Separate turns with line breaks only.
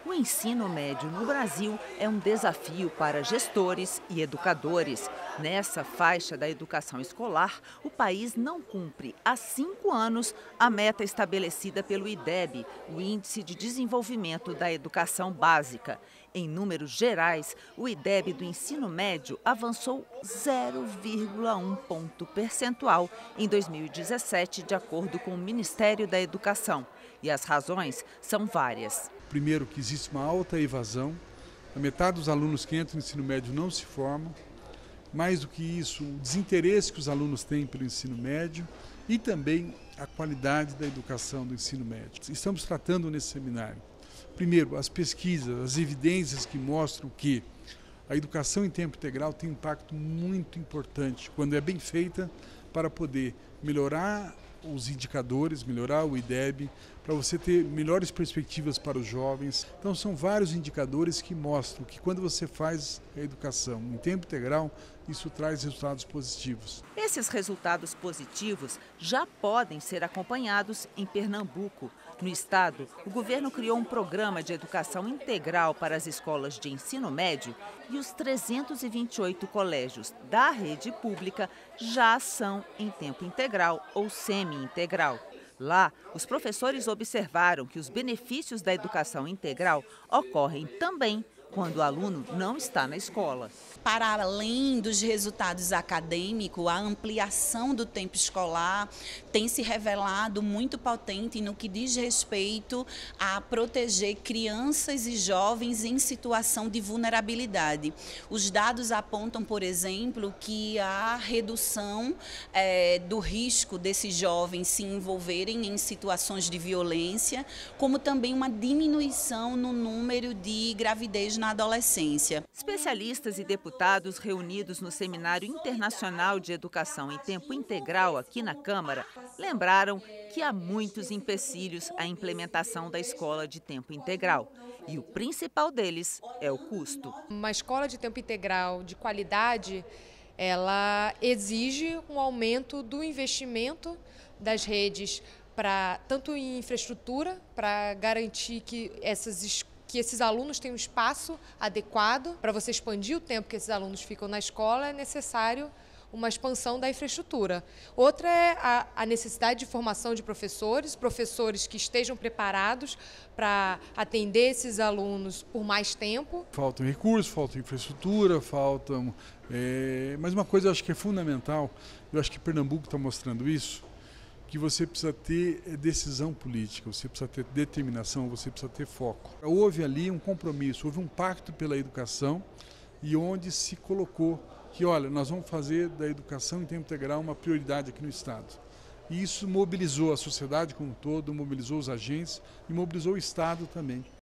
O ensino médio no Brasil é um desafio para gestores e educadores. Nessa faixa da educação escolar, o país não cumpre há 5 anos a meta estabelecida pelo IDEB, o Índice de Desenvolvimento da Educação Básica. Em números gerais, o IDEB do ensino médio avançou 0,1 ponto percentual em 2017, de acordo com o Ministério da Educação. E as razões são várias.
Primeiro, que existe uma alta evasão, a metade dos alunos que entram no ensino médio não se formam. Mais do que isso, o desinteresse que os alunos têm pelo ensino médio e também a qualidade da educação do ensino médio. Estamos tratando nesse seminário, primeiro, as pesquisas, as evidências que mostram que a educação em tempo integral tem um impacto muito importante quando é bem feita para poder melhorar os indicadores, melhorar o IDEB, para você ter melhores perspectivas para os jovens. Então são vários indicadores que mostram que quando você faz a educação em tempo integral, isso traz resultados positivos.
Esses resultados positivos já podem ser acompanhados em Pernambuco. No estado, o governo criou um programa de educação integral para as escolas de ensino médio e os 328 colégios da rede pública já são em tempo integral ou semi-integral. Lá, os professores observaram que os benefícios da educação integral ocorrem também quando o aluno não está na escola.
Para além dos resultados acadêmicos, a ampliação do tempo escolar tem se revelado muito potente no que diz respeito a proteger crianças e jovens em situação de vulnerabilidade. Os dados apontam, por exemplo, que a redução do risco desses jovens se envolverem em situações de violência, como também uma diminuição no número de gravidez na adolescência.
Especialistas e deputados reunidos no Seminário Internacional de Educação em Tempo Integral aqui na Câmara lembraram que há muitos empecilhos à implementação da escola de tempo integral. E o principal deles é o custo.
Uma escola de tempo integral de qualidade, ela exige um aumento do investimento das redes, tanto em infraestrutura, para garantir que esses alunos tenham um espaço adequado. Para você expandir o tempo que esses alunos ficam na escola, é necessário uma expansão da infraestrutura. Outra é a necessidade de formação de professores que estejam preparados para atender esses alunos por mais tempo.
Faltam recursos, falta infraestrutura, mas uma coisa eu acho que é fundamental, eu acho que Pernambuco está mostrando isso, que você precisa ter decisão política, você precisa ter determinação, você precisa ter foco. Houve ali um compromisso, houve um pacto pela educação e onde se colocou que, olha, nós vamos fazer da educação em tempo integral uma prioridade aqui no Estado. E isso mobilizou a sociedade como um todo, mobilizou os agentes e mobilizou o Estado também.